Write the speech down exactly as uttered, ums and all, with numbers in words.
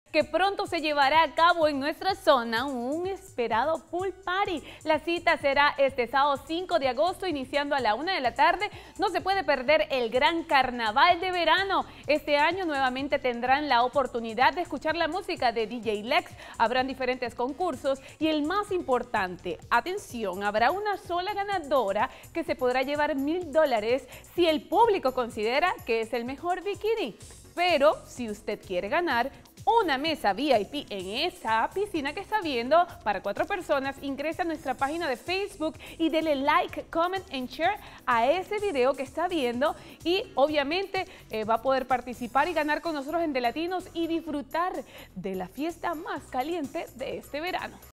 Que pronto se llevará a cabo en nuestra zona un esperado pool party. La cita será este sábado cinco de agosto, iniciando a la una de la tarde. No se puede perder el gran carnaval de verano. Este año nuevamente tendrán la oportunidad de escuchar la música de D J Lex. Habrán diferentes concursos y el más importante, atención, habrá una sola ganadora que se podrá llevar mil dólares si el público considera que es el mejor bikini. Pero si usted quiere ganar una mesa V I P en esa piscina que está viendo para cuatro personas, ingresa a nuestra página de Facebook y dele like, comment and share a ese video que está viendo y obviamente eh, va a poder participar y ganar con nosotros en De Latinos y disfrutar de la fiesta más caliente de este verano.